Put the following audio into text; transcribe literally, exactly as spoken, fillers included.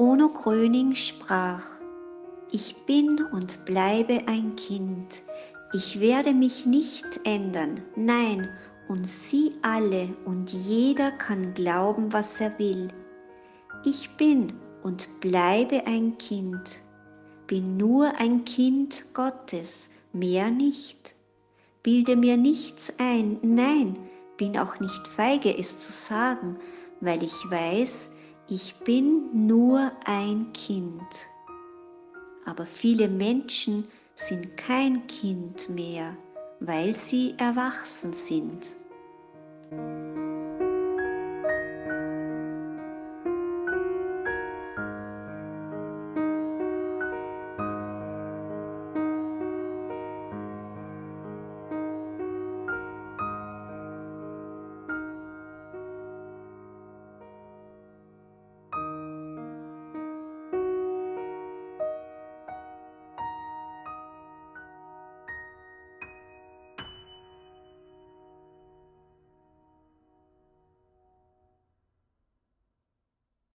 Bruno Gröning sprach: Ich bin und bleibe ein Kind, ich werde mich nicht ändern, nein, und Sie alle und jeder kann glauben, was er will. Ich bin und bleibe ein Kind, bin nur ein Kind Gottes, mehr nicht. Bilde mir nichts ein, nein, bin auch nicht feige, es zu sagen, weil ich weiß, ich bin nur ein Kind. Aber viele Menschen sind kein Kind mehr, weil sie erwachsen sind.